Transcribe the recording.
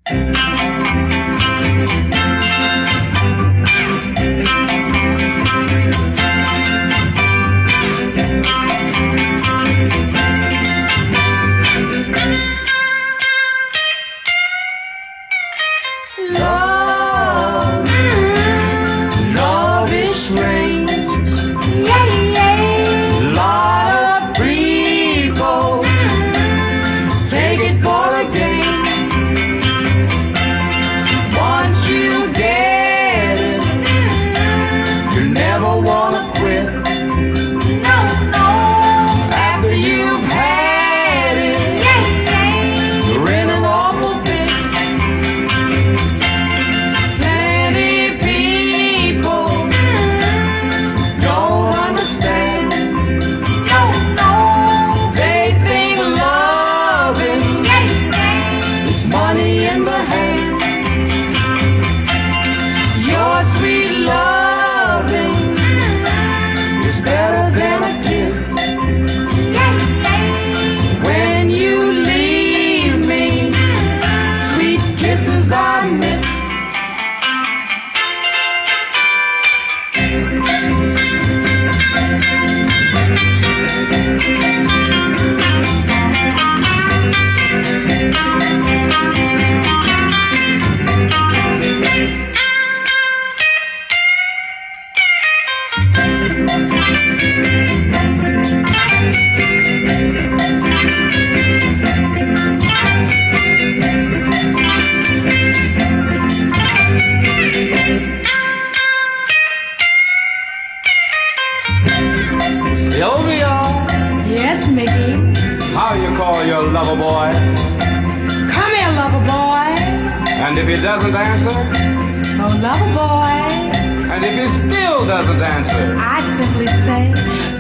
Love is strange. Yeah, yeah. Lot of people take it for a game. Once you get it, you never wanna quit. No, no. After you've had it, yeah, yeah. You're in an awful fix. Plenty people don't understand. No, no. They think loving, yeah, yeah, is money in the hand. Your sweet loving is better than a kiss. Yeah, yeah. When you leave me, sweet kisses I miss. Sylvia, Yes, Mickey. how you call your lover boy? Come here, lover boy. And if he doesn't answer? Oh, lover boy. And if he still doesn't answer? I simply say,